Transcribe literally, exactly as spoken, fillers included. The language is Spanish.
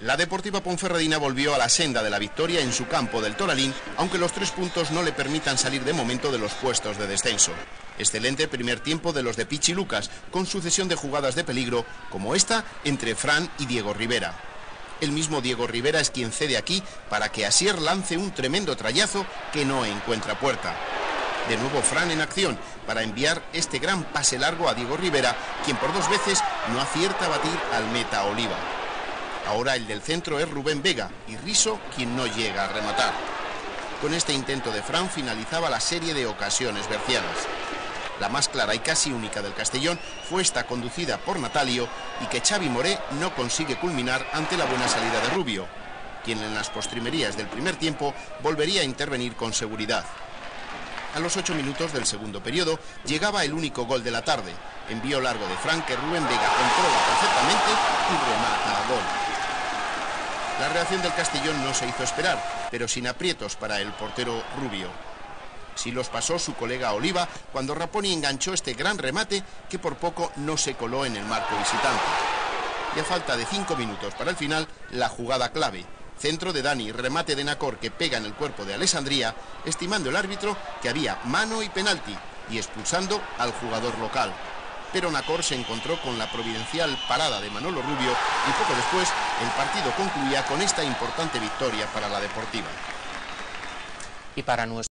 La Deportiva Ponferradina volvió a la senda de la victoria en su campo del Toralín, aunque los tres puntos no le permitan salir de momento de los puestos de descenso. Excelente primer tiempo de los de Pichi Lucas, con sucesión de jugadas de peligro, como esta entre Fran y Diego Rivera. El mismo Diego Rivera es quien cede aquí para que Asier lance un tremendo trayazo que no encuentra puerta. De nuevo Fran en acción para enviar este gran pase largo a Diego Rivera, quien por dos veces no acierta a batir al meta Oliva. Ahora el del centro es Rubén Vega y Riso quien no llega a rematar. Con este intento de Fran finalizaba la serie de ocasiones bercianas. La más clara y casi única del Castellón fue esta conducida por Natalio y que Xavi Moré no consigue culminar ante la buena salida de Rubio, quien en las postrimerías del primer tiempo volvería a intervenir con seguridad. A los ocho minutos del segundo periodo llegaba el único gol de la tarde, envío largo de Fran que Rubén Vega controla perfectamente y remata a gol. La reacción del Castellón no se hizo esperar, pero sin aprietos para el portero Rubio. Sí los pasó su colega Oliva cuando Raponi enganchó este gran remate que por poco no se coló en el marco visitante. Y a falta de cinco minutos para el final, la jugada clave. Centro de Dani, remate de Nacor que pega en el cuerpo de Alessandría, estimando el árbitro que había mano y penalti y expulsando al jugador local. Pero Nacor se encontró con la providencial parada de Manolo Rubio y poco después el partido concluía con esta importante victoria para la Deportiva. Y para nuestro